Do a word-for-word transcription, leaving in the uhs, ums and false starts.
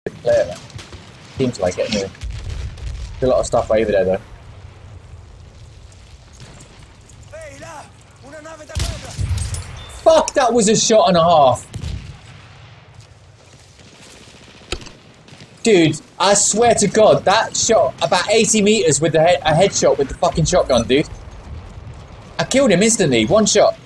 player. Seems like it anyway. There's a lot of stuff over there though. Fuck, that was a shot and a half. Dude, I swear to God, that shot about eighty meters with the head, a headshot with the fucking shotgun, dude. I killed him instantly, one shot.